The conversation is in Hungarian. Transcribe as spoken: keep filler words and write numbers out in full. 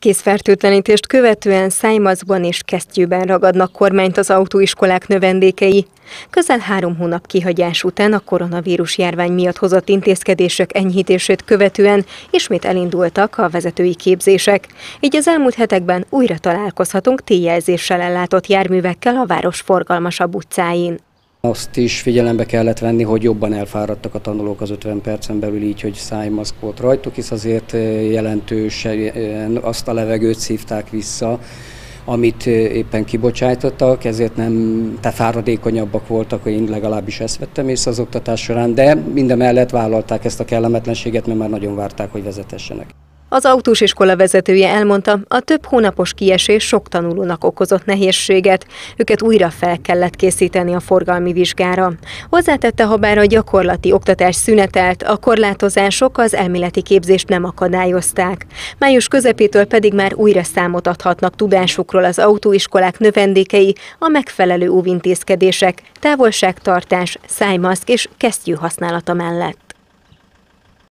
Kézfertőtlenítést követően szájmaszkban és kesztyűben ragadnak kormányt az autóiskolák növendékei. Közel három hónap kihagyás után a koronavírus járvány miatt hozott intézkedések enyhítését követően ismét elindultak a vezetői képzések. Így az elmúlt hetekben újra találkozhatunk T-jelzéssel ellátott járművekkel a város forgalmasabb utcáin. Azt is figyelembe kellett venni, hogy jobban elfáradtak a tanulók az ötven percen belül, így, hogy szájmaszk volt rajtuk, hisz azért jelentősen azt a levegőt szívták vissza, amit éppen kibocsájtottak, ezért nem te fáradékonyabbak voltak, én legalábbis ezt vettem észre az oktatás során, de mindemellett vállalták ezt a kellemetlenséget, mert már nagyon várták, hogy vezetessenek. Az autós iskola vezetője elmondta, a több hónapos kiesés sok tanulónak okozott nehézséget, őket újra fel kellett készíteni a forgalmi vizsgára. Hozzátette, habár a gyakorlati oktatás szünetelt, a korlátozások az elméleti képzést nem akadályozták. Május közepétől pedig már újra számot adhatnak tudásukról az autóiskolák növendékei a megfelelő óvintézkedések, távolságtartás, szájmaszk és kesztyű használata mellett.